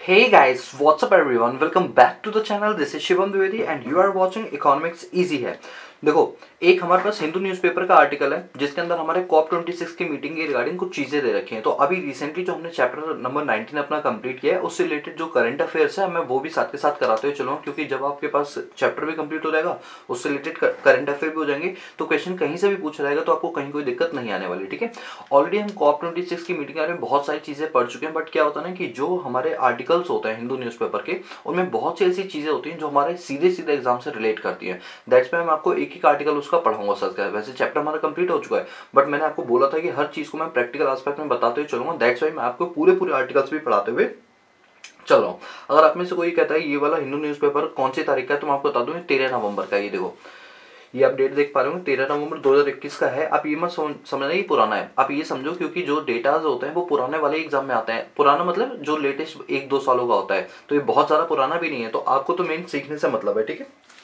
Hey guys, what's up everyone? Welcome back to the channel. This is Shivam Dwivedi and you are watching Economics Easy है। देखो, एक हमारे पास Hindu newspaper का article है जिसके अंदर हमारे कॉप 26 की मीटिंग के रिगार्डिंग कुछ चीज़ें दे रखी हैं। तो अभी रिसेंटली जो हमने चैप्टर नंबर 19 अपना कंप्लीट किया है उससे रिलेटेड जो करंट अफेयर्स है मैं वो भी साथ के साथ कराते हुए चलूँगा, क्योंकि जब आपके पास चैप्टर भी कंप्लीट हो जाएगा उससे रिलेटेड करंट अफेयर भी हो जाएंगे तो क्वेश्चन कहीं से भी पूछा जाएगा तो आपको कहीं कोई दिक्कत नहीं आने वाली। ठीक है, ऑलरेडी हम कॉप 26 की मीटिंग के बारे में बहुत सारी चीज़ें पढ़ चुके हैं, बट क्या होता है ना कि जो हमारे आर्टिकल्स होते हैं हिंदू न्यूज़पेपर के उनमें बहुत सी ऐसी चीज़ें होती हैं जो हमारे सीधे सीधे एग्जाम से रिलेट करती हैं। दैट्स वाई मैं आपको एक एक आर्टिकल उसका पढ़ाऊंगा सच का। वैसे चैप्टर हमारा कंप्लीट हो चुका है बट मैंने आपको बोला था कि हर चीज़ को मैं प्रैक्टिकल एस्पेक्ट में बताते हुए चलूंगा। दैट्स वाई मैं आपको पूरे आर्टिकल्स भी पढ़ाते हुए चल रहा हूँ। अगर आप में से कोई कहता है ये वाला हिंदू न्यूज़पेपर कौन सी तारीख का है तो मैं आपको बता दूँ 13 नवंबर का। ये देखो, ये आप डेट देख पा रहे हो 13 नवंबर 2021 का है। आप ये मत समझना कि पुराना है, आप ये समझो क्योंकि जो डेटाज होते हैं वो पुराने वाले एग्जाम में आते हैं। पुराना मतलब जो लेटेस्ट 1-2 सालों का होता है, तो ये बहुत ज़्यादा पुराना भी नहीं है। तो आपको तो मेन सीखने से मतलब है। ठीक है,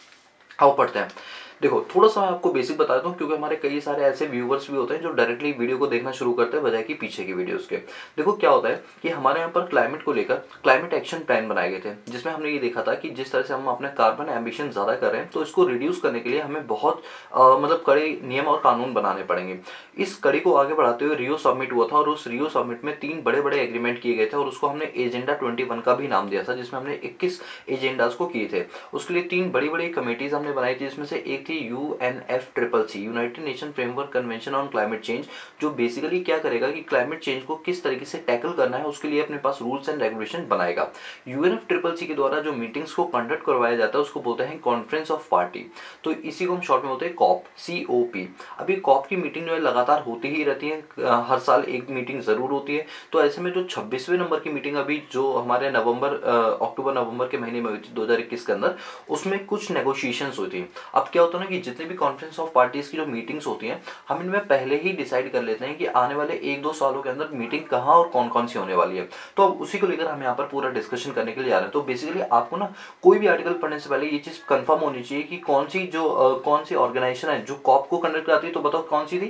आओ पढ़ते हैं। देखो, थोड़ा सा मैं आपको बेसिक बता दूं क्योंकि हमारे कई सारे ऐसे व्यूवर्स भी होते हैं जो डायरेक्टली वीडियो को देखना शुरू करते हैं बजाय कि पीछे की वीडियोस के। देखो क्या होता है कि हमारे यहाँ पर क्लाइमेट को लेकर क्लाइमेट एक्शन प्लान बनाए गए थे, जिसमें हमने ये देखा था कि जिस तरह से हम अपने कार्बन एम्बिशन ज़्यादा कर रहे हैं तो इसको रिड्यूस करने के लिए हमें बहुत मतलब कड़े नियम और कानून बनाने पड़ेंगे। इस कड़ी को आगे बढ़ाते हुए रियो समिट हुआ था और उस रियो समिट में 3 बड़े एग्रीमेंट किए गए थे और उसको हमने एजेंडा 21 का भी नाम दिया था, जिसमें हमने 21 एजेंडाज को किए थे। उसके लिए 3 बड़ी कमेटीज हमने बनाई थी, जिसमें से एक थी UNFCCC, united nation framework convention on climate change, जो बेसिकली क्या करेगा कि क्लाइमेट चेंज को किस तरीके से टैकल करना है उसके लिए अपने पास रूल्स एंड रेगुलेशन बनाएगा। UNFCCC के द्वारा जो मीटिंग्स को कंडक्ट करवाया जाता है उसको बोलते हैं कॉन्फ्रेंस ऑफ पार्टी, तो इसी को हम शॉर्ट में बोलते हैं COP। अभी COP की मीटिंग जो है लगातार होती ही रहती है, हर साल एक मीटिंग जरूर होती है। तो ऐसे में जो 26वें नंबर की मीटिंग अभी जो हमारे अक्टूबर नवंबर के महीने में हुई थी 2021 के अंदर, उसमें कुछ नेगोशिएशंस हुई थी। अब क्या होता है ना कि जितने भी कॉन्फ्रेंस ऑफ पार्टीज की जो मीटिंग्स होती हैं हम इनमें पहले ही डिसाइड कर लेते हैं कि आने वाले 1-2 सालों के अंदर मीटिंग कहाँ और कौन सी होने वाली है। तो अब उसी को लेकर हम यहाँ पर पूरा डिस्कशन करने के लिए आ रहे हैं। तो बेसिकली आपको ना कोई भी आर्टिकल पढ़ने से पहले ये चीज कंफर्म होनी चाहिए कि कौन सी ऑर्गेनाइजेशन है जो कॉप को कंडक्ट कराती है। तो बताओ कौन सी थी?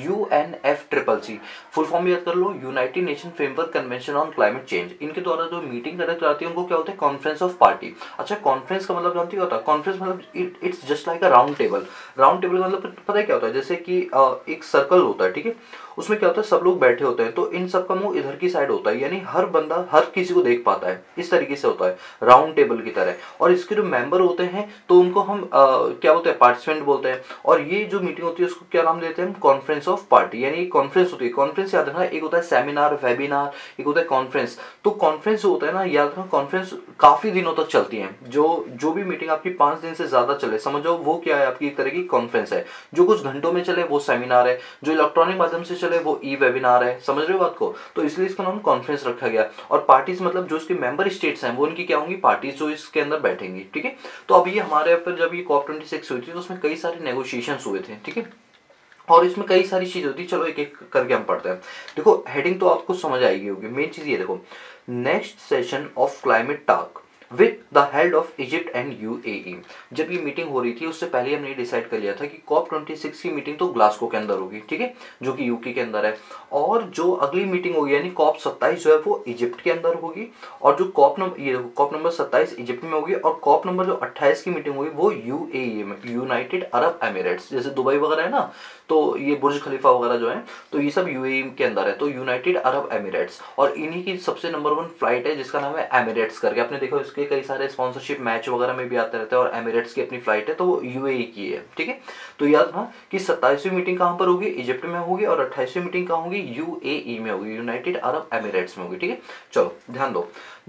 UNFCCC। फुल फॉर्म याद कर लो, united nation framework convention on climate change. इनके द्वारा जो मीटिंग कंडक्ट कराती है उनको क्या होता है? Conference of party. अच्छा, कॉन्फ्रेंस का मतलब जानती होता है? कॉन्फ्रेंस मतलब it's just like a round table. Round table का मतलब पता है क्या होता है? जैसे कि एक सर्कल होता है, ठीक है, उसमें क्या होता है सब लोग बैठे होते हैं तो इन सब का मुंह इधर की साइड होता है, यानी हर बंदा हर किसी को देख पाता है। इस तरीके से होता है राउंड टेबल की तरह। और इसके जो मेंबर होते हैं तो उनको हम क्या बोलते हैं? पार्टिसिपेंट बोलते हैं। और ये जो मीटिंग होती है उसको क्या नाम देते हैं हम? Conference of party. यानी कॉन्फ्रेंस होती है। कॉन्फ्रेंस याद रखना, एक होता है सेमिनार, वेबिनार, एक होता है कॉन्फ्रेंस। तो कॉन्फ्रेंस जो होता है ना, याद रखना कॉन्फ्रेंस काफी दिनों तक चलती है। जो भी मीटिंग आपकी 5 दिन से ज्यादा चले समझो वो क्या है? आपकी एक तरह की कॉन्फ्रेंस है। जो कुछ घंटों में चले वो सेमिनार है, जो इलेक्ट्रॉनिक माध्यम से चले वो ई वेबिनार है। समझ रहे हो बात को? तो इसलिए इसका नाम कॉन्फ्रेंस रखा गया। और पार्टीज मतलब जो इसके मेंबर स्टेट्स हैं वो उनकी क्या होंगी? पार्टीज, जो इसके अंदर बैठेंगी। ठीक है, तो अब ये हमारे यहाँ पर जब ये COP 26 हुई थी तो उसमें कई सारे नेगोशिएशन हुए थे। ठीक है, और इसमें कई सारी चीज होती है। चलो एक एक करके हम पढ़ते हैं। देखो, हेडिंग तो आपको समझ आएगी होगी। मेन चीज ये देखो, next session of climate talk with the head of Egypt and UAE। जब ये मीटिंग हो रही थी उससे पहले हमने डिसाइड कर लिया था कि COP 26 की मीटिंग तो ग्लासगो के अंदर होगी, ठीक है, जो कि यूके के अंदर है। और जो अगली मीटिंग होगी यानी COP 27 जो है वो इजिप्ट के अंदर होगी। और जो COP नंबर 27 इजिप्ट में होगी। और COP नंबर जो 28 की मीटिंग होगी वो UAE में, यूनाइटेड अरब एमिरेट्स। जैसे दुबई वगैरह है ना, तो ये बुर्ज खलीफा वगैरह जो है तो ये सब UAE के अंदर है, तो यूनाइटेड अरब एमिरेट्स। और इन्हीं की सबसे नंबर 1 फ्लाइट है जिसका नाम है एमिरेट्स करके। आपने देखा इसके कई सारे स्पॉन्सरशिप मैच वगैरह में भी आते रहते हैं। और एमिरेट्स की अपनी फ्लाइट है तो वो UAE की है। ठीक है, तो याद रखना कि 27वीं मीटिंग कहाँ पर होगी? इजिप्ट में होगी। और 28वीं मीटिंग कहाँ होगी? UAE में होगी, यूनाइटेड अरब एमिरेट्स में होगी। ठीक है, चलो ध्यान दो।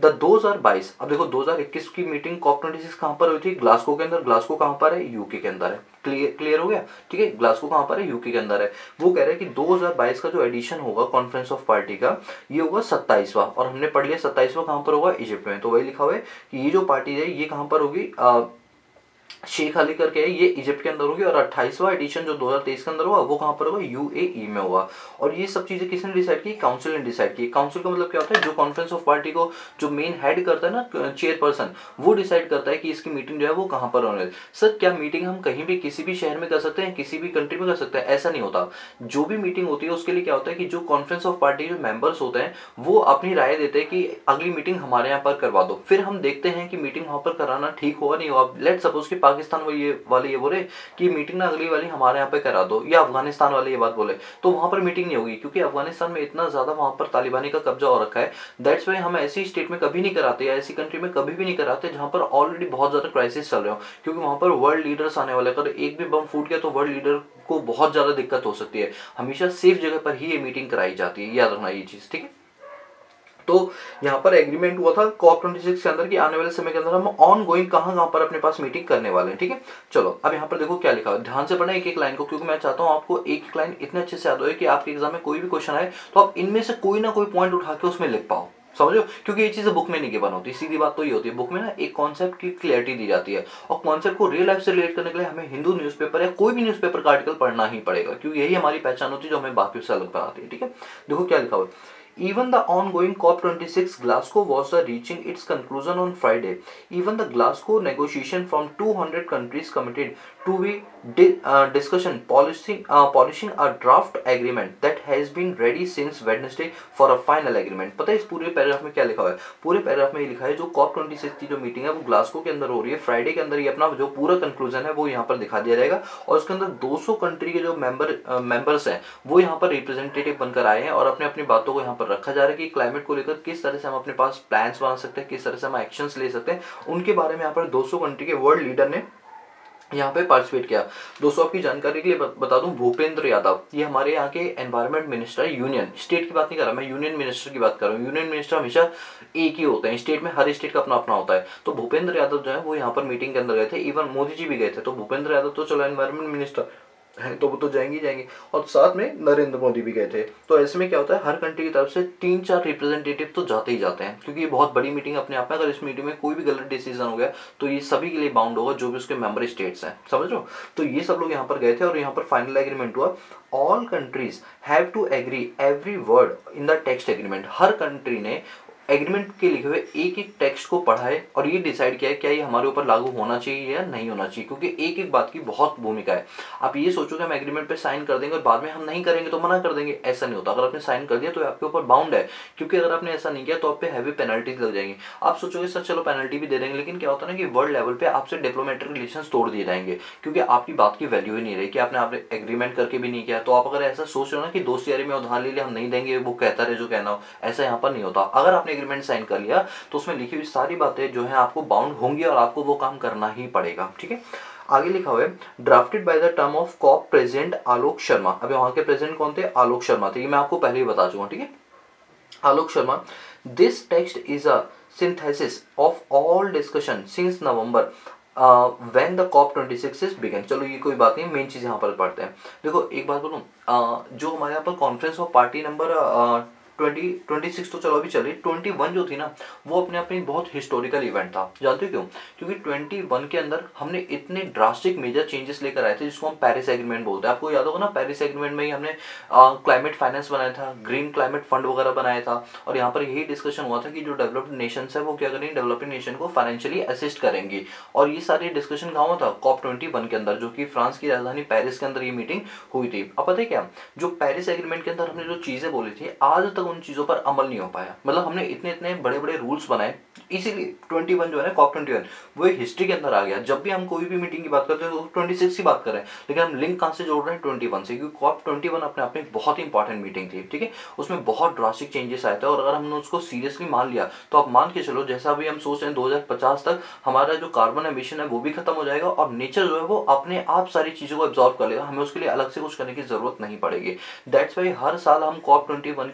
2022, अब देखो 2021 की मीटिंग COP 26 कहाँ पर हुई थी? ग्लासगो के अंदर। ग्लासगो कहाँ पर है? यूके के अंदर है। क्लियर हो गया? ठीक है, ग्लासगो कहाँ पर है? यूके के अंदर है। वो कह रहे हैं कि 2022 का जो एडिशन होगा कॉन्फ्रेंस ऑफ पार्टी का ये होगा 27वां। और हमने पढ़ लिया 27वां कहाँ पर होगा? इजिप्ट में। तो वही लिखा हुआ है कि ये जो पार्टी है ये कहाँ पर होगी? शेख अली करके है, ये इजिप्ट के अंदर होगी। और 28वां एडिशन जो 2023 के अंदर हुआ वो कहाँ पर हुआ, यूएई में हुआ। और ये सब चीजें किसने डिसाइड की, काउंसिल ने डिसाइड की। काउंसिल का मतलब क्या होता है, जो कॉन्फ्रेंस ऑफ पार्टी को जो मेन हेड करता है ना, चेयरपर्सन, वो डिसाइड करता है कि इसकी मीटिंग जो है वो कहाँ पर होने। सर क्या मीटिंग हम कहीं भी किसी भी शहर में कर सकते हैं, किसी भी कंट्री में कर सकते हैं? ऐसा नहीं होता। जो भी मीटिंग होती है उसके लिए क्या होता है कि जो कॉन्फ्रेंस ऑफ पार्टी जो मेंबर्स होते हैं वो अपनी राय देते हैं कि अगली मीटिंग हमारे यहाँ पर करवा दो। फिर हम देखते हैं कि मीटिंग वहां पर कराना ठीक हुआ नहीं हुआ। लेट सपोज कि पाकिस्तान वाले ये बोले कि मीटिंग ना अगली वाली हमारे यहाँ पे करा दो, या अफगानिस्तान वाले ये बात बोले, तो वहां पर मीटिंग नहीं होगी, क्योंकि अफगानिस्तान में इतना ज्यादा वहां पर तालिबानी का कब्जा हो रखा है। दैट्स वाई हम ऐसी स्टेट में कभी नहीं कराते, या ऐसी कंट्री में कभी भी नहीं कराते जहां पर ऑलरेडी बहुत ज्यादा क्राइसिस चल रहे हो, क्योंकि वहां पर वर्ल्ड लीडर्स आने वाले। अगर एक भी बम फूट गया तो वर्ल्ड लीडर को बहुत ज्यादा दिक्कत हो सकती है। हमेशा सेफ जगह पर ही ये मीटिंग कराई जाती है, याद रखना ये चीज, ठीक है। तो यहाँ पर एग्रीमेंट हुआ था COP26 के अंदर कि आने वाले समय के अंदर हम ऑन गोइंग कहाँ पर अपने पास मीटिंग करने वाले हैं, ठीक है। चलो अब यहाँ पर देखो क्या लिखा है, ध्यान से पढ़ना एक एक लाइन को, क्योंकि मैं चाहता हूँ आपको एक लाइन इतने अच्छे से याद हो कि आपके एग्जाम में कोई भी क्वेश्चन आए तो आप इनमें से कोई ना कोई पॉइंट उठा के उसमें लिख पाओ, समझो। क्योंकि ये चीजें बुक में नहीं गिवन होती, सीधी बात तो ये होती है, बुक में ना एक कॉन्सेप्ट की क्लियरिटी दी जाती है, और कॉन्सेप्ट को रियल लाइफ से रिलेट करने के लिए हमें हिंदू न्यूज़पेपर या कोई भी न्यूज़पेपर का आर्टिकल पढ़ना ही पड़ेगा, क्योंकि यही हमारी पहचान होती है जो हमें बाकी से अलग बनाती है, ठीक है। देखो क्या लिखा हुआ, even the ongoing COP26 Glasgow was reaching its conclusion on Friday. Even the Glasgow negotiation from 200 countries committed to be discussion polishing a draft agreement that has been ready since Wednesday for a final agreement. पता है इस पूरे paragraph में क्या लिखा हुआ है? पूरे पैराग्राफ में ये लिखा है जो COP26 की जो मीटिंग है वो ग्लासगो के अंदर हो रही है, फ्राइडे के अंदर ये अपना जो पूरा कंक्लूजन है वो यहाँ पर दिखा दिया जाएगा, और उसके अंदर 200 कंट्री के जो मेंबर्स हैं वो यहाँ पर रिप्रेजेंटेटिव बनकर आए हैं, और अपने अपनी बातों को यहाँ पर रखा जा रहा है कि क्लाइमेट को लेकर किस तरह से हम अपने पास प्लान्स बना सकते हैं, किस तरह से हम एक्शंस ले सकते हैं, उनके बारे में यहाँ पर 200 कंट्री के वर्ल्ड लीडर ने यहाँ पे पार्टिसिपेट किया। दोस्तों आपकी जानकारी के लिए बता दूं, भूपेंद्र यादव ये हमारे यहाँ के एनवायरमेंट मिनिस्टर, यूनियन स्टेट की बात नहीं कर रहा मैं, यूनियन मिनिस्टर की बात कर रहा हूँ। यूनियन मिनिस्टर हमेशा एक ही होते हैं, स्टेट में हर स्टेट का अपना अपना होता है। तो भूपेंद्र यादव जो है वो यहाँ पर मीटिंग के अंदर गए थे, इवन मोदी जी भी गए थे। तो भूपेंद्र यादव तो चलो एनवायरमेंट मिनिस्टर है तो वो तो जाएंगे ही जाएंगे, और साथ में नरेंद्र मोदी भी गए थे। तो ऐसे में क्या होता है, हर कंट्री की तरफ से 3-4 रिप्रेजेंटेटिव तो जाते ही जाते हैं, क्योंकि ये बहुत बड़ी मीटिंग अपने आप में। अगर इस मीटिंग में कोई भी गलत डिसीजन हो गया तो ये सभी के लिए बाउंड होगा, जो भी उसके मेंबर स्टेट्स हैं, समझ लो। तो ये सब लोग यहाँ पर गए थे और यहाँ पर फाइनल एग्रीमेंट हुआ। All countries have to agree every word in the text agreement. हर कंट्री ने एग्रीमेंट के लिखे हुए एक एक टेक्स्ट को पढ़ा है और ये डिसाइड किया है क्या ये हमारे ऊपर लागू होना चाहिए या नहीं होना चाहिए, क्योंकि एक एक बात की बहुत भूमिका है। आप ये सोचो कि हम एग्रीमेंट पे साइन कर देंगे और बाद में हम नहीं करेंगे तो मना कर देंगे, ऐसा नहीं होता। अगर आपने साइन कर दिया तो आपके ऊपर बाउंड है, क्योंकि अगर आपने ऐसा नहीं किया तो आप पे हैवी पेनल्टीज लग जाएंगी। आप सोचोगे सर चलो पेनल्टी भी दे देंगे, लेकिन क्या होता है ना कि वर्ल्ड लेवल पे आपसे डिप्लोमेटिक रिलेशन तोड़ दिए जाएंगे, क्योंकि आपकी बात की वैल्यू ही नहीं रही कि आपने एग्रीमेंट करके भी नहीं किया। तो आप अगर ऐसा सोच रहे हो ना कि दोस्त यारी में उधार ले लिया हम नहीं देंगे, वो कहता रहे जो कहना हो, ऐसा यहाँ पर नहीं होता। अगर आपने एग्रीमेंट साइन कर लिया तो उसमें लिखी हुई सारी बातें जो है आपको बाउंड होंगी और आपको वो काम करना ही पड़ेगा, ठीक है। आगे लिखा हुआ है drafted by the term of COP president Alok Sharma. अभी वहां के प्रेसिडेंट कौन थे, आलोक शर्मा थे, ये मैं आपको पहले ही बता चुका हूं, ठीक है। Alok Sharma, this text is a synthesis of all discussion since November when the COP26 is began. चलो ये कोई बात नहीं, मेन चीज यहाँ पर पढ़ते हैं। देखो एक बात बोलूं, जो हमारे यहाँ पर कॉन्फ्रेंस ऑफ पार्टी नंबर 26 तो चलो अभी चल रही, 21 जो थी ना वो अपने आप में बहुत हिस्टोरिकल इवेंट था। जानते हो क्यों? क्योंकि 21 के अंदर हमने इतने ड्रास्टिक मेजर चेंजेस लेकर आए थे जिसको हम पेरिस एग्रीमेंट बोलते हैं। आपको याद होगा ना, पेरिस एग्रीमेंट में ही हमने क्लाइमेट फाइनेंस बनाया था, ग्रीन क्लाइमेट फंड वगैरह बनाया था, और यहाँ पर यही डिस्कशन हुआ था कि जो डेवलप्ड नेशन है वो क्या करेंगे, डेवलपिंग नेशन को फाइनेंशियली असिस्ट करेंगी। और ये सारी डिस्कशन कहाँ हुआ था, COP21 के अंदर, जो कि फ्रांस की राजधानी पेरिस के अंदर ये मीटिंग हुई थी। अब पता है क्या, जो पेरिस एग्रीमेंट के अंदर हमने जो चीजें बोली थी आज तक उन चीजों पर अमल नहीं हो पाया। मतलब हमने इतने इतने बड़े बड़े रूल्स बनाए, इसीलिए 21 जो है ना COP21 वो हिस्ट्री के अंदर आ गया। जब भी हम कोई भी मीटिंग की बात करते हैं तो 26 की बात कर रहे हैं, लेकिन हम लिंक कहां से जोड़ रहे हैं, 21 से, क्योंकि COP21 अपने आप में बहुत इंपॉर्टेंट मीटिंग थी, ठीक है। उसमें बहुत ड्रास्टिक चेंजेस आए थे, और अगर हमने उसको सीरियसली मान लिया तो आप मान के चलो जैसा अभी हम सोच रहे हैं 2050 तक हमारा जो कार्बन एमिशन है वो भी खत्म हो जाएगा, और नेचर जो है वो अपने आप सारी चीजों को एब्जॉर्ब कर लेगा। हमें उसके लिए अलग से कुछ करने की जरूरत नहीं पड़ेगी। दैट्स वाई हर साल हम COP21 की जो गाइडलाइन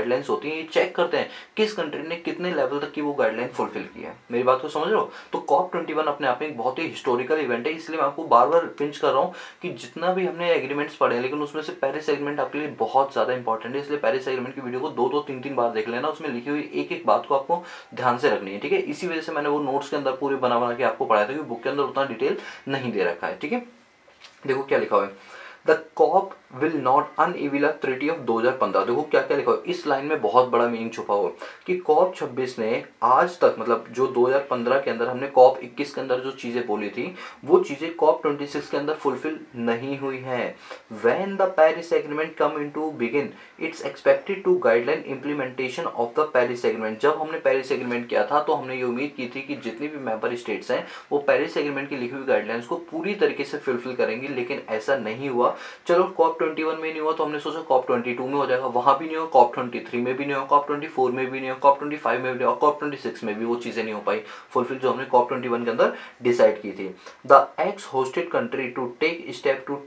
गाइडलाइंस होती हैं ये चेक करते हैं किस कंट्री ने कितने लेवल तक की वो गाइडलाइन फुलफिल की है। मेरी बात को समझ रहे हो? तो COP21 अपने आप में एक बहुत ही हिस्टोरिकल इवेंट है, इसलिए मैं आपको बार बार पिंच कर रहा हूँ कि जितना भी हमने एग्रीमेंट्स पढ़े हैं लेकिन उसमें से पेरिस एग्रीमेंट आपके लिए बहुत ज़्यादा इंपॉर्टेंट है, इसलिए पेरिस एग्रीमेंट की वीडियो को 2-2 3-3 बार देख लेना, उसमें लिखी हुई एक एक बात को आपको ध्यान से रखनी है, ठीक है। इसी वजह से मैंने वो नोट्स के अंदर पूरे बना बना के आपको पढ़ाया था, क्योंकि बुक के अंदर उतना डिटेल नहीं दे रखा है, ठीक है। देखो क्या लिखा हुआ है, the COP will not unveil treaty of 2015। देखो क्या क्या लिखा हुआ है, इस लाइन में बहुत बड़ा मीनिंग छुपा हुआ है कि COP26 ने आज तक, मतलब जो 2015 के अंदर हमने COP21 के अंदर जो चीजें बोली थी वो चीजें COP26 के अंदर फुलफिल नहीं हुई हैं। When the Paris agreement come into begin it's expected to guideline implementation of the Paris agreement. जब हमने पेरिस एग्रीमेंट किया था तो हमने ये उम्मीद की थी कि जितनी भी मेंबर स्टेट्स हैं वो पेरिस एग्रीमेंट की लिखी हुई गाइडलाइंस को पूरी तरीके से फुलफिल करेंगी, लेकिन ऐसा नहीं हुआ। चलो COP21 में नहीं हुआ तो हमने सोचा COP22 में हो जाएगा, वहां भी नहीं हुआ, COP23 में भी नहीं हुआ, COP24 में भी नहीं हुआ, COP25 में भी नहीं हुआ, COP26 में भी वो चीजें नहीं हो पाई फुलफिल जो हमने COP21 के अंदर डिसाइड की थी। The ex hosted country to take step to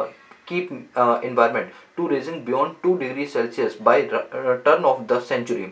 keep environment to raising beyond 2 degree Celsius by turn of the century।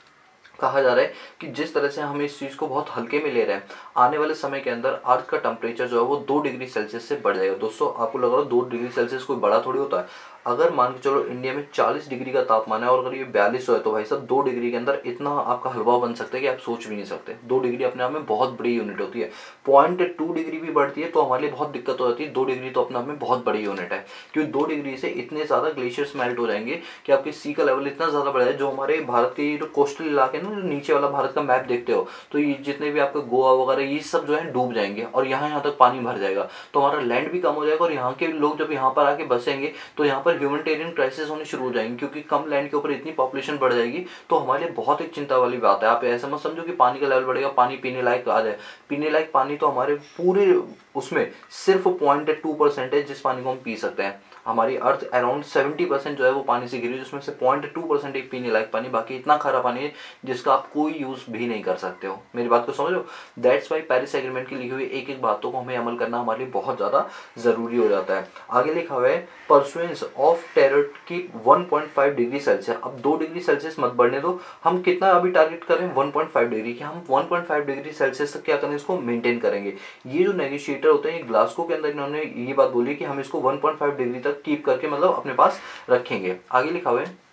कहा जा रहा है कि जिस तरह से हम इस चीज़ को बहुत हल्के में ले रहे हैं, आने वाले समय के अंदर अर्थ का टेम्परेचर जो है वो 2 डिग्री सेल्सियस से बढ़ जाएगा। दोस्तों आपको लग रहा है 2 डिग्री सेल्सियस कोई बड़ा थोड़ी होता है। अगर मान के चलो इंडिया में 40 डिग्री का तापमान है और अगर ये 42 है तो भाई साहब 2 डिग्री के अंदर इतना आपका हलवा बन सकता है कि आप सोच भी नहीं सकते। 2 डिग्री अपने आप में बहुत बड़ी यूनिट होती है। 0.2 डिग्री भी बढ़ती है तो हमारे लिए बहुत दिक्कत हो जाती है। 2 डिग्री तो अपने आप में बहुत बड़ी यूनिट है, क्योंकि 2 डिग्री से इतने ज़्यादा ग्लेशियर्स मेल्ट हो जाएंगे कि आपके सी का लेवल इतना ज़्यादा बढ़ जाए। जो हमारे भारत के जो कोस्टल इलाके ना, जो नीचे वाला भारत का मैप देखते हो तो ये जितने भी आपका गोवा वगैरह ये सब जो है डूब जाएंगे और यहाँ तक पानी भर जाएगा, तो हमारा लैंड भी कम हो जाएगा और यहाँ के लोग जब यहाँ पर आके बसेंगे तो यहाँ पर ह्यूमैनिटेरियन क्राइसिस होनी शुरू हो जाएंगी, क्योंकि कम लैंड के ऊपर इतनी पॉपुलेशन बढ़ जाएगी। तो हमारे लिए बहुत एक चिंता वाली बात है। आप ऐसा मत समझो कि पानी का लेवल बढ़ेगा, पानी पीने लायक आ जाए। पीने लायक पानी तो हमारे पूरे उसमें सिर्फ 0.2% है जिस पानी को हम पी सकते हैं। हमारी अर्थ अराउंड 70% जो है वो पानी से घिरी, जिसमें से 0.2% एक पीने लायक पानी, बाकी इतना खारा पानी है जिसका आप कोई यूज भी नहीं कर सकते हो। मेरी बात को समझो। दैट्स वाई पेरिस एग्रीमेंट की लिखी हुई एक एक बातों को हमें अमल करना हमारे लिए बहुत ज्यादा जरूरी हो जाता है। आगे लिखा हुआ है परसुएंस ऑफ टेरर की 1.5 डिग्री सेल्सियस। अब 2 डिग्री सेल्सियस मत बढ़ने दो, हम कितना अभी टारगेट करें 1.5 डिग्री की। हम 1.5 डिग्री सेल्सियस तक क्या करें, इसको मेंटेन करेंगे। ये जो नेगोशिएटर होते हैं ग्लासगो के अंदर इन्होंने ये बात बोली कि हम इसको 1.5 डिग्री तक कीप करके मतलब अपने पास रखेंगे। आगे लिखा हुआ है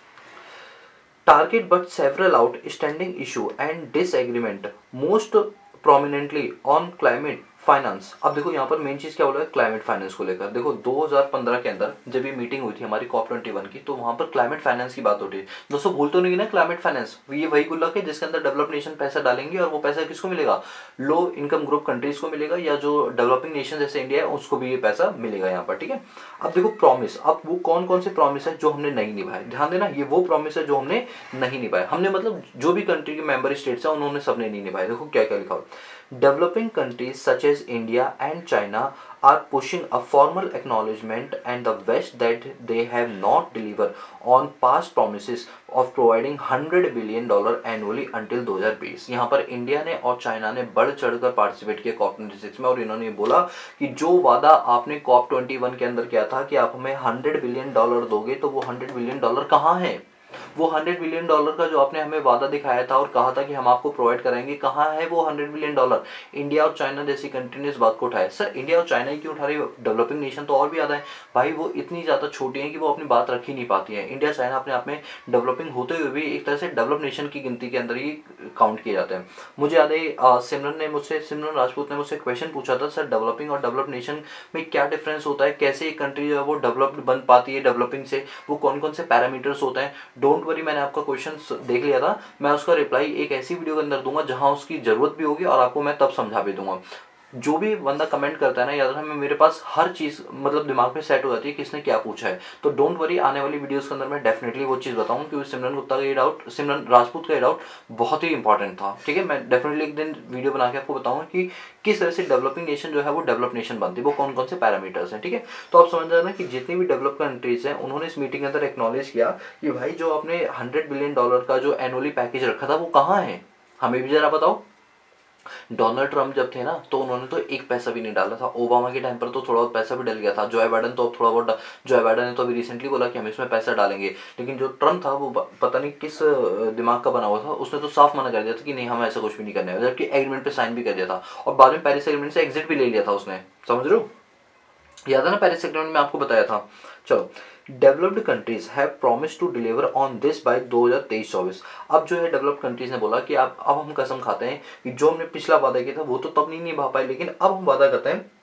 target but several outstanding issue and disagreement most prominently on climate finance. अब देखो यहाँ पर मेन चीज क्या बोला है क्लाइमेट फाइनेंस को लेकर। देखो 2015 के अंदर जब ये मीटिंग हुई थी हमारी COP21 की, तो वहां पर क्लाइमेट फाइनेंस की बात उठी। दोस्तों भूल तो नहीं ना, क्लाइमेट फाइनेंस ये वही गुल्लक है जिसके अंदर डेवलप नेशन पैसा डालेंगे और वो पैसा किसको मिलेगा, लो इनकम ग्रुप कंट्रीज को मिलेगा, या जो डेवलपिंग नेशन जैसे इंडिया है उसको भी ये पैसा मिलेगा यहाँ पर, ठीक है। अब देखो प्रॉमिस, अब वो कौन कौन से प्रॉमिस है जो हमने नहीं निभाए, ध्यान देना। ये वो प्रॉमिस है जो हमने नहीं निभाए, हमने मतलब जो भी कंट्री के मेंबर स्टेट्स हैं उन्होंने सबने नहीं निभाए। देखो क्या क्या लिखा हो, developing countries such as India and China are pushing a formal acknowledgement and the West that they have not delivered on past promises of providing $100 billion annually until 2020। यहाँ पर इंडिया ने और चाइना ने बढ़ चढ़कर पार्टिसिपेट किया COP26 में, और इन्होंने बोला कि जो वादा आपने COP21 के अंदर किया था कि आप हमें $100 बिलियन दोगे, तो वो $100 बिलियन कहाँ है। वो $100 बिलियन का जो आपने हमें वादा दिखाया था और कहा था कि हम आपको प्रोवाइड कराएंगे, कहाँ है वो $100 बिलियन। इंडिया और चाइना जैसी कंट्री ने इस बात को उठाया। सर इंडिया और चाइना ही क्यों उठा रही है, डेवलपिंग नेशन तो और भी ज्यादा है भाई, वो इतनी ज्यादा छोटी है कि वो अपनी बात रख ही नहीं पाती है। इंडिया चाइना अपने आप में डेवलपिंग होते हुए भी एक तरह से डेवलप नेशन की गिनती के अंदर ही काउंट किए जाते हैं। मुझे याद है सिमरन राजपूत ने मुझसे क्वेश्चन पूछा था, सर डेवलपिंग और डेवलप नेशन में क्या डिफरेंस होता है, कैसे एक कंट्री जो है वो डेवलप्ड बन पाती है डेवलपिंग से, वो कौन कौन से पैरामीटर्स होते हैं। डोंट वरी, मैंने आपका क्वेश्चन देख लिया था, मैं उसका रिप्लाई एक ऐसी वीडियो के अंदर दूंगा जहां उसकी जरूरत भी होगी और आपको मैं तब समझा भी दूंगा। जो भी बंदा कमेंट करता है ना, याद रखना मेरे पास हर चीज मतलब दिमाग में सेट हो जाती है किसने क्या पूछा है। तो डोंट वरी, आने वाली वीडियोस के अंदर मैं डेफिनेटली वो चीज बताऊंगा, क्योंकि सिमरन राजपूत का ये डाउट बहुत ही इंपॉर्टेंट था, ठीक है। मैं डेफिनेटली एक दिन वीडियो बना के आपको बताऊंगा कि किस तरह से डेवलपिंग नेशन जो है वो डेवलप नेशन बनती है, वो कौन कौन से पैरामीटर्स हैं, ठीक है। तो आप समझ जाना कि जितनी भी डेवलप कंट्रीज हैं उन्होंने इस मीटिंग के अंदर एक्नॉलेज किया कि भाई जो आपने $100 बिलियन का जो एनुअली पैकेज रखा था वो कहाँ है, हमें भी जरा बताओ। डोनाल्ड ट्रंप जब थे ना तो उन्होंने तो एक पैसा भी नहीं डाला था। ओबामा के टाइम पर तो थोड़ा बहुत पैसा भी डल गया था। जो बाइडन तो अब थोड़ा बहुत, जो बाइडन ने तो अभी रिसेंटली बोला कि हम इसमें पैसा डालेंगे, लेकिन जो ट्रंप था वो पता नहीं किस दिमाग का बना हुआ था, उसने तो साफ मना कर दिया था कि नहीं हम ऐसा कुछ भी नहीं करने वाले, जबकि एग्रीमेंट पे साइन भी कर दिया था और बाद में पेरिस एग्रीमेंट से एग्जिट भी ले लिया था उसने। समझ रहे हो? याद है ना पेरिस एग्रीमेंट में आपको बताया था। चलो, developed countries have promise to deliver on this by 2023-24। अब जो है डेवलप्ड कंट्रीज ने बोला कि आप अब हम कसम खाते हैं कि जो हमने पिछला वादा किया था वो तो तब नहीं निभा पाए, लेकिन अब हम वादा करते हैं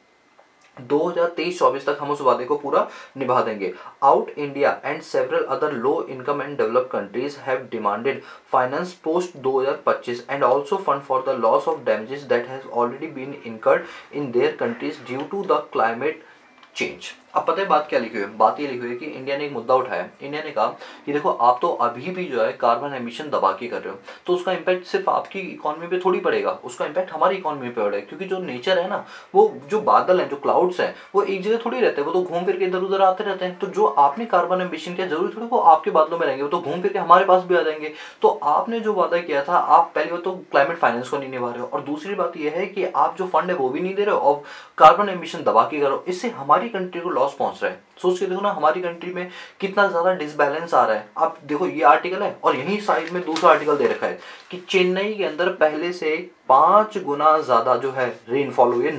2023-24 तक हम उस वादे को पूरा निभा देंगे। Out India and several other low income and developed countries have demanded finance post 2025 and also fund for the loss of damages that has already been incurred in their countries due to the climate change. अब पता है बात क्या लिखी हुई है? बात ये लिखी हुई है कि इंडिया ने एक मुद्दा उठाया। इंडिया ने कहा कि देखो आप तो अभी भी जो है कार्बन एमिशन दबा के कर रहे हो, तो उसका इम्पैक्ट सिर्फ आपकी इकोनॉमी पे थोड़ी पड़ेगा, उसका इम्पैक्ट हमारी इकोनॉमी पे पड़ेगा, क्योंकि जो नेचर है ना, वो जो बादल हैं, जो क्लाउड्स हैं, वो एक जगह थोड़ी रहते हैं, वो तो घूम फिर के इधर उधर आते रहते हैं। तो जो आपने कार्बन एमिशन किया जरूरी थोड़ी वो आपके बादलों में रहेंगे, वो तो घूम फिर के हमारे पास भी आ जाएंगे। तो आपने जो वादा किया था, आप पहली बात तो क्लाइमेट फाइनेंस को नहीं निभा रहे हो, और दूसरी बात यह है कि आप जो फंड है वो भी नहीं दे रहे हो और कार्बन एमिशन दबा के करो। इससे हमारी कंट्री को लॉस पहुंच रहा है। सोच के देखो ना हमारी कंट्री में कितना ज्यादा डिसबैलेंस आ रहा है। आप देखो ये आर्टिकल है और यहीं साइड में दूसरा आर्टिकल दे रखा है कि चेन्नई के अंदर पहले से 5 गुना ज्यादा जो है रेनफॉल हुई है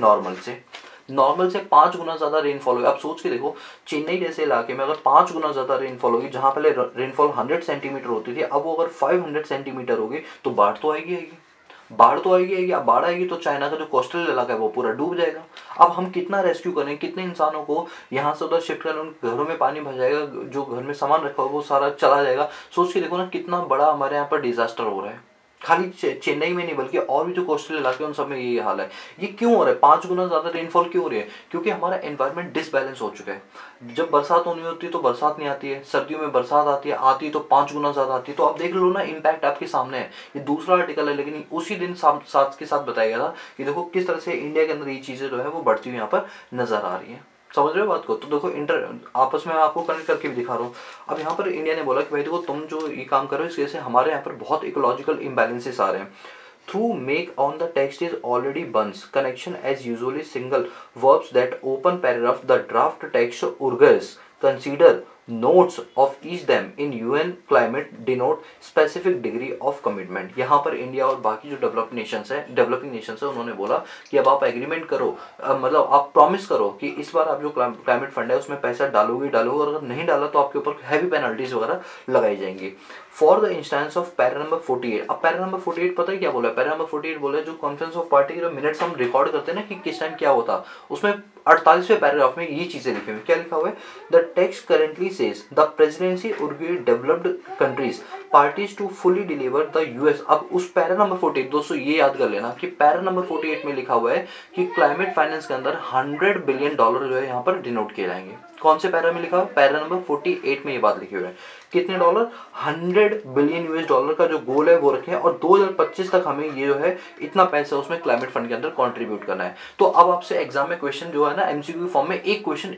नॉर्मल से 5 गुना ज्यादा रेनफॉल हुई। आप सोच के देखो चेन्नई जैसे इलाके में अगर 5 गुना ज्यादा रेनफॉल होगी, जहां पहले रेनफॉल 100 सेंटीमीटर होती थी, अब वो अगर 500 सेंटीमीटर होगी तो बाढ़ तो आएगी। बाढ़ तो आएगी। अब बाढ़ आएगी तो चाइना का जो कोस्टल इलाका है वो पूरा डूब जाएगा। अब हम कितना रेस्क्यू करें, कितने इंसानों को यहाँ से उधर शिफ्ट करें, उन घरों में पानी भर जाएगा, जो घर में सामान रखा होगा वो सारा चला जाएगा। सोच के देखो ना कितना बड़ा हमारे यहाँ पर डिजास्टर हो रहा है। खाली चेन्नई में नहीं बल्कि और भी जो कोस्टल इलाके हैं उन सब में यही हाल है। ये क्यों हो रहा है? 5 गुना ज्यादा रेनफॉल क्यों हो रही है? क्योंकि हमारा एनवायरनमेंट डिसबैलेंस हो चुका है। जब बरसात होनी होती है तो बरसात नहीं आती है, सर्दियों में बरसात आती है तो 5 गुना ज्यादा आती है। तो आप देख लो ना, इम्पैक्ट आपके सामने है। ये दूसरा आर्टिकल है, लेकिन उसी दिन साथ के साथ बताया गया था कि देखो किस तरह से इंडिया के अंदर ये चीजें जो है वो बढ़ती हुई यहाँ पर नजर आ रही है। समझ रहे हो बात को? तो देखो आपस में आपको कनेक्ट करके भी दिखा रहा हूँ। अब यहाँ पर इंडिया ने बोला कि भाई देखो तुम जो ये काम कर रहे हो इसकी वजह से हमारे यहाँ पर बहुत इकोलॉजिकल इम्बैलेंसेस आ रहे हैं। Through make on the text is already bans connection as usually single verbs that open paragraph the draft text urges consider notes of each them in UN climate denote specific degree of commitment। यहाँ पर India और बाकी जो developing Nations है उन्होंने बोला कि अब आप एग्रीमेंट करो, मतलब आप प्रॉमिस करो कि इस बार आप जो क्लाइमेट फंड है उसमें पैसा डालोगे और अगर नहीं डाला तो आपके ऊपर हैवी पेनल्टीज वगैरह लगाई जाएंगी। For the instance of para number 48। अब पैरा नंबर 48 पता है क्या बोला है? पैरा नंबर 48 बोला है जो कॉन्फ्रेंस ऑफ पार्टी के जो मिनट्स हम रिकॉर्ड करते हैं ना कि किस टाइम क्या होता, उसमें 48वें पैराग्राफ में ये चीजें लिखी हुई। क्या लिखा हुआ है? The text currently says the presidency urge developed countries parties to fully deliver the US. अब उस पैरा नंबर 48, दोस्तों ये याद कर लेना कि पैरा नंबर 48 में लिखा हुआ है कि क्लाइमेट फाइनेंस के अंदर $100 बिलियन जो है यहाँ पर डिनोट किए जाएंगे। कौन से पैरा में लिखा हुआ है? पैरा नंबर 48 में ये बात लिखी हुई है। कितने डॉलर? $100 बिलियन का जो गोल है वो रखे हैं और 2025 तक हमें ये जो है इतना पैसा उसमें क्लाइमेट फंड के अंदर कंट्रीब्यूट करना है। तो अब आपसे एग्जाम में क्वेश्चन जो है ना एमसीक्यू फॉर्म में एक क्वेश्चन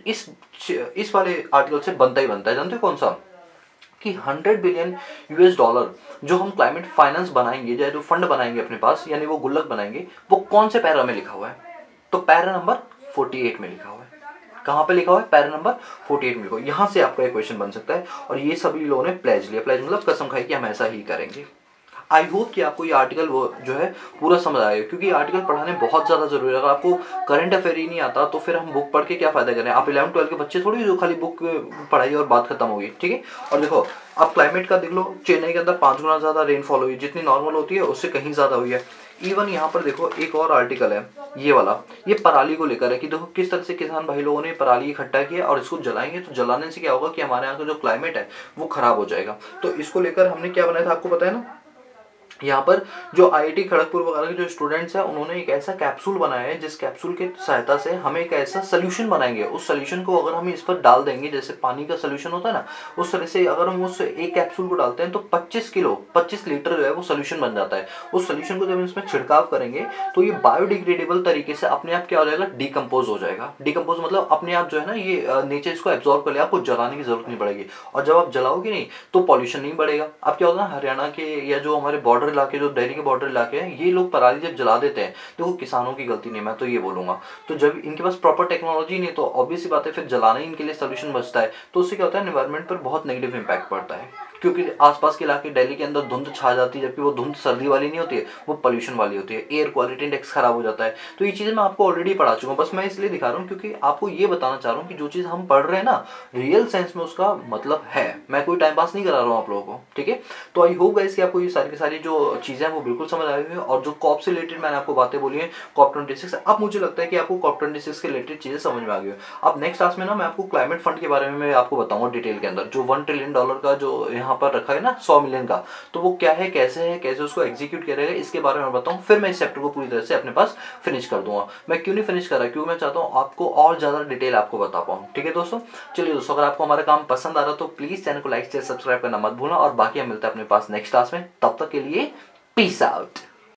इस वाले आर्टिकल से बनता ही बनता है। जानते हो कौन सा? कि $100 बिलियन जो हम क्लाइमेट फाइनेंस बनाएंगे, जो फंड बनाएंगे अपने पास, यानी वो गुल्लक बनाएंगे, वो कौन से पैरा में लिखा हुआ है? तो पैरा नंबर 48 में लिखा हुआ है। कहां पे लिखा हुआ है? पैरा नंबर 48 में लिखा हुआ है। यहां से आपका एक क्वेश्चन बन सकता है और ये सभी लोगों ने प्लेज लिया। प्लेज मतलब कसम खाई कि हम ऐसा ही करेंगे। आई होप कि आपको ये आर्टिकल वो जो है पूरा समझ आएगा, क्योंकि ये आर्टिकल पढ़ाने बहुत ज़्यादा जरूरी है। अगर आपको करंट अफेयर ही नहीं आता तो फिर हम बुक पढ़ के क्या फायदा करें? आप 11-12 के बच्चे थोड़ी जो खाली बुक पढ़ाई और बात खत्म होगी, ठीक है। और देखो अब क्लाइमेट का देख लो, चेन्नई के अंदर 5 गुना ज़्यादा रेनफॉल हुई, जितनी नॉर्मल होती है उससे कहीं ज़्यादा हुई है। इवन यहाँ पर देखो एक और आर्टिकल है ये वाला, ये पराली को लेकर है कि देखो किस तरह से किसान भाई लोगों ने पराली इकट्ठा किया और इसको जलाएंगे, तो जलाने से क्या होगा कि हमारे यहाँ का जो क्लाइमेट है वो खराब हो जाएगा। तो इसको लेकर हमने क्या बनाया था आपको पता है ना, यहाँ पर जो आईआईटी खड़गपुर वगैरह के जो स्टूडेंट्स हैं उन्होंने एक ऐसा कैप्सूल बनाया है जिस कैप्सूल की सहायता से हम एक ऐसा सोल्यूशन बनाएंगे। उस सोल्यूशन को अगर हम इस पर डाल देंगे, जैसे पानी का सोल्यूशन होता है ना, उस तरह से अगर हम उस एक कैप्सूल को डालते हैं तो 25 लीटर जो है वो सोल्यूशन बन जाता है। उस सोल्यूशन को जब हम इसमें छिड़काव करेंगे तो ये बायोडिग्रेडेबल तरीके से अपने आप क्या हो जाएगा, डिकम्पोज हो जाएगा। डिकम्पोज मतलब अपने आप जो है ना ये नेचर इसको एब्जॉर्ब कर ले, आपको जलाने की जरूरत नहीं पड़ेगी। और जब आप जलाओगे नहीं तो पॉल्यूशन नहीं बढ़ेगा। अब क्या होगा, हरियाणा के या जो हमारे बॉर्डर इलाके, जो दिल्ली के बॉर्डर इलाके हैं, ये लोग पराली जब जला देते हैं, देखो किसानों की गलती नहीं, मैं तो ये बोलूंगा। तो जब इनके पास प्रॉपर टेक्नोलॉजी नहीं, तो ऑब्वियस सी बात है फिर जलाना ही इनके लिए सोल्यूशन बचता है। तो उससे क्या होता है, एनवायरमेंट पर बहुत नेगेटिव इंपैक्ट पड़ता है, क्योंकि आसपास के इलाके दिल्ली के अंदर धुंध छा जाती है, जबकि वो धुंध सर्दी वाली नहीं होती है, वो पोल्यूशन वाली होती है, एयर क्वालिटी इंडेक्स खराब हो जाता है। तो ये चीज़ें मैं आपको ऑलरेडी पढ़ा चुका हूँ, बस मैं इसलिए दिखा रहा हूँ क्योंकि आपको ये बताना चाह रहा हूँ कि जो चीज़ हम पढ़ रहे हैं ना, रियल सेंस में उसका मतलब है। मैं कोई टाइम पास नहीं करा रहा हूँ आप लोगों को, ठीक है। तो आई होप गाइस कि आपको ये सारी की सारी जो चीज़ें हैं वो बिल्कुल समझ आई हुई है। और जो कॉप से रिलेटेड मैंने आपको बातें बोली है, कॉप 26, अब मुझे लगता है कि आपको कॉप 26 के रिलेटेड चीज़ें समझ में आ गई है। अब नेक्स्ट क्लास में ना मैं आपको क्लाइमेट फंड के बारे में मैं आपको बताऊंगा डिटेल के अंदर, जो $1 ट्रिलियन का जो यहाँ पर रखा है ना 100 मिलियन का, तो वो क्या है, कैसे उसको एग्जीक्यूट करेगा, इसके बारे में बताऊँ। फिर मैं इस चैप्टर को पूरी तरह से अपने पास फिनिश कर दूंगा। मैं क्यों नहीं फिनिश कर रहा, क्योंकि मैं चाहता हूँ आपको और ज़्यादा डिटेल आपको बता पाऊँ, ठीक है दोस्तों। चलिए दोस्तों, अगर आपको हमारा काम पसंद आ रहा तो प्लीज़ चैनल को लाइक शेयर सब्सक्राइब करना मत भूलना, और बाकी हम मिलते हैं अपने पास नेक्स्ट क्लास में। तब तक के लिए पीस आउट।